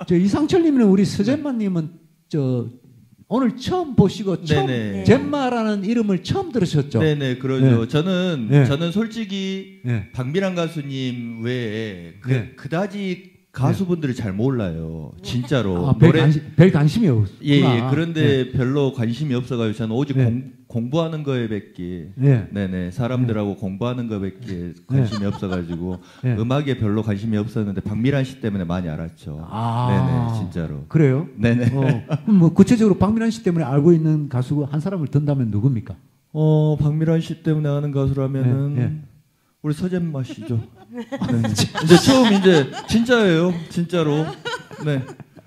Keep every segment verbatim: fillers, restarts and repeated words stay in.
저 이상철님은 우리 서잼마님은 저 오늘 처음 보시고 처음 네네. 잼마라는 이름을 처음 들으셨죠? 네네 그러죠. 네. 저는 네. 저는 솔직히 네. 박미란 가수님 외에 그, 네. 그다지 가수분들을 잘 몰라요. 진짜로. 아, 별, 노래 관심, 별 관심이 없구나. 예, 예. 그런데 네. 별로 관심이 없어가지고 저는 오직 네. 공, 공부하는 거에밖에 네. 네네 사람들하고 네. 공부하는 거밖에 관심이 네. 없어가지고 네. 음악에 별로 관심이 없었는데 박미란 씨 때문에 많이 알았죠. 아, 네네 진짜로. 그래요? 네네. 어, 그럼 뭐 구체적으로 박미란 씨 때문에 알고 있는 가수 한 사람을 든다면 누굽니까? 어 박미란 씨 때문에 아는 가수라면은 네. 네. 우리 서잼마 씨죠. 네. 이제 처음 이제 진짜예요, 진짜로. 네.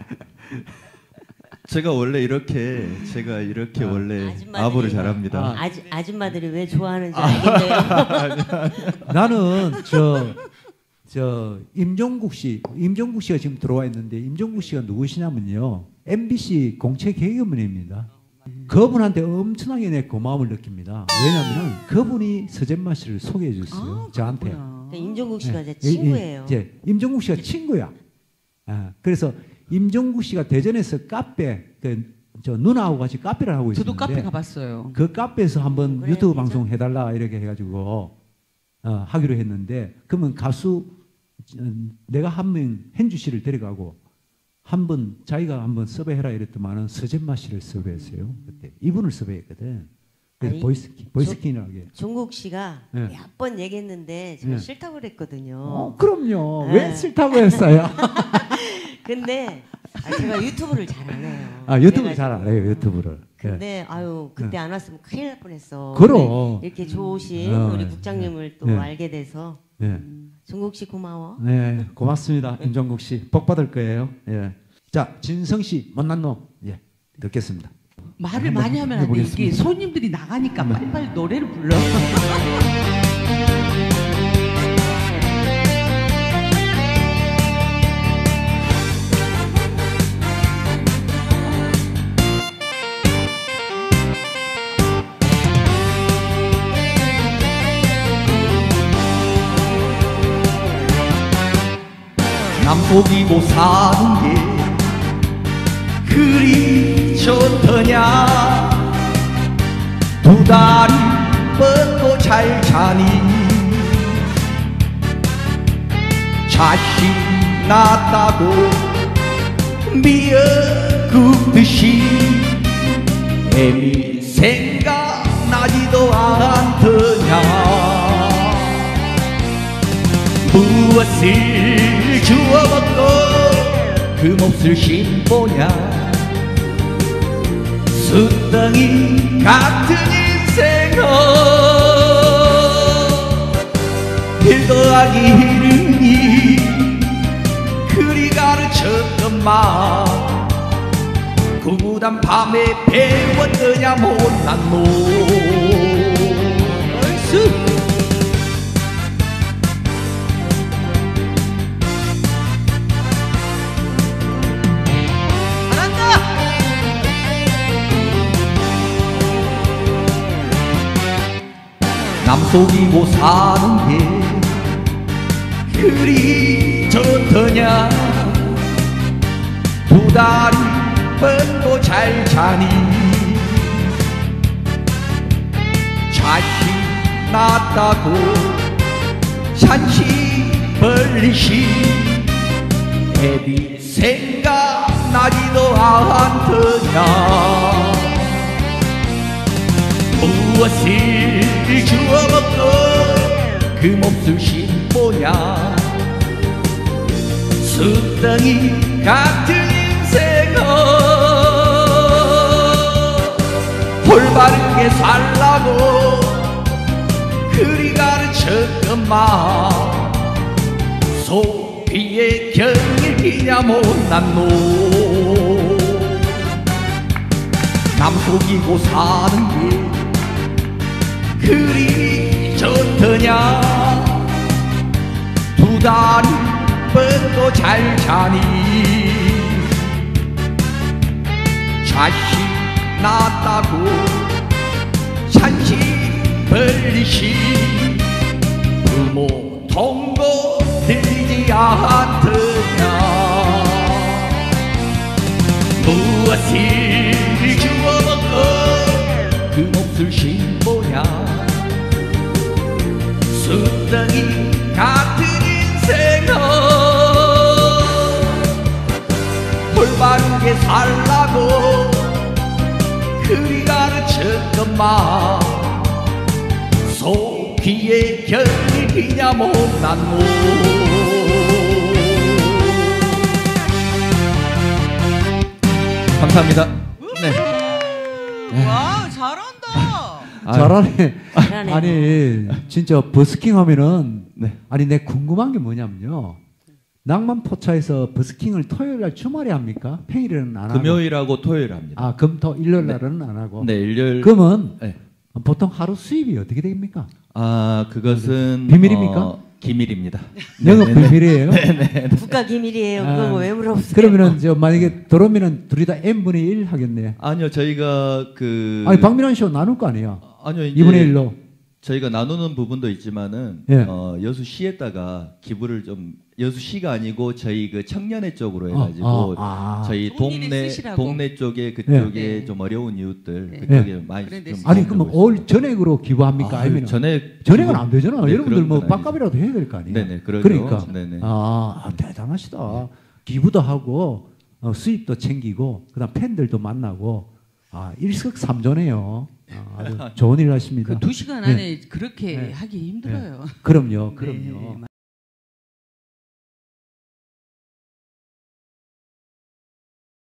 제가 원래 이렇게 제가 이렇게 아, 원래 아부를 잘합니다. 아, 아주, 아줌마들이 왜 좋아하는지 알겠네요. 나는 저, 저 임종국 씨, 임종국 씨가 지금 들어와 있는데 임종국 씨가 누구시냐면요, 엠비씨 공채 개그맨입니다. 그분한테 엄청나게 내 고마움을 느낍니다. 왜냐하면 그분이 서잼마 씨를 소개해 줬어요. 아, 저한테. 그러니까 임종국 씨가 네. 제 친구예요. 이제 임종국 씨가 친구야. 아, 그래서 임종국 씨가 대전에서 카페, 그, 저 누나하고 같이 카페를 하고 있었는데 저도 카페 가봤어요. 그 카페에서 한번 그래, 유튜브 진짜? 방송 해달라 이렇게 해가지고 어, 하기로 했는데, 그러면 가수 어, 내가 한 명 hen주 씨를 데려가고 한번 자기가 한번 섭외해라 이랬더만은 서잼마 씨를 섭외했어요. 그때 이분을 섭외했거든. 그래서 아니, 보이스킨, 보이스킨하게. 종국 씨가 네. 몇 번 얘기했는데 제가 네. 싫다고 그랬거든요. 어, 그럼요. 네. 왜 싫다고 했어요? 근데 아, 제가 유튜브를 잘 안 해요. 아, 유튜브 그래가지고. 잘 알아요, 유튜브를. 근데 아유 그때 안 왔으면 큰일 날 뻔했어. 그럼. 근데 이렇게 좋으신 어, 우리 국장님을 또 네. 알게 돼서 네. 음, 종국 씨 고마워. 네, 고맙습니다. 임종국 씨. 복 받을 거예요. 예. 자, 진성 씨, 못난 놈. 예, 듣겠습니다. 말을 많이 하면 안 돼. 이게 손님들이 나가니까 빨리빨리 노래를 불러. 남복이고 사는 게 그리 좋더냐. 두 다리 뻗고 잘 자니 자식 낳았다고 미어 굽듯이 애미 생각나지도 않더냐. 무엇을 주워먹고 그 몫을 신보냐. 숫덩이 같은 인생은 일 더하기 일이 그리 가르쳤건만 구구단 밤에 배웠더냐 못난 놈. 얼쑤 남속이고 사는 게 그리 좋더냐. 두 다리 뻗고 잘 자니 자식 낳았다고 산시 벌리시 애비 생각나지도 않더냐. 무엇을 주워먹고 그 몫을 신보냐. 숫덩이 같은 인생은 올바르게 살라고 그리 가르쳤건만 소피의 경일이냐 못난 놈. 남속이고 사는 게 그리 좋더냐. 두 다리 뻗고 잘 자니 자식 낳았다고 산시 벌리시 부모 통고 들리지 않더냐. 무엇을 신보냐 숫덩이 같은 인생은 올바르게 살라고 그리 가르쳤건만 속기에 견디냐 못난 몸 감사합니다. 네. 와 잘한다. 잘하네. 잘하네. 아니 진짜 버스킹 하면은 네. 아니 내 궁금한 게 뭐냐면요. 낭만포차에서 버스킹을 토요일 날 주말에 합니까? 평일에는 안 하고. 금요일하고 토요일 합니다. 아, 금, 토, 일요일 날은 안 하고. 네, 일요일. 그러면 네. 보통 하루 수입이 어떻게 됩니까? 아, 그것은 비밀입니까? 어, 기밀입니다. 영업 비밀이에요. 국가 기밀이에요. 아, 그거 왜 물어보세요? 그러면은 저 만약에 들어오면은 둘이 다 n분의 일 하겠네. 아니요, 저희가 그 아니 박민환 씨와 나눌 거 아니에요? 아니요, 이제 이분의 일로. 저희가 나누는 부분도 있지만은 예. 어, 여수시에다가 기부를 좀 여수시가 아니고 저희 그 청년회 쪽으로 어, 해가지고 어, 아. 저희 좋은 일에 동네 쓰시라고. 동네 쪽에 그쪽에 네. 좀 어려운 이웃들 네. 그쪽에 많이 그런데 좀 아니 도움되고 그러면 있습니다. 올 전액으로 기부합니까? 아, 아니면 전액 전액은 안 되잖아. 네, 여러분들 그런 뭐 건 밥값이라도 해야 될 거 아니에요. 네네, 그러죠. 그러니까 네네. 아, 아, 대단하시다. 기부도 하고 어, 수입도 챙기고 그다음 팬들도 만나고 아 일석삼조네요. 아, 아주 좋은 일 하십니다. 그 두 시간 네. 안에 그렇게 네. 하기 힘들어요. 그럼요, 그럼요. 네,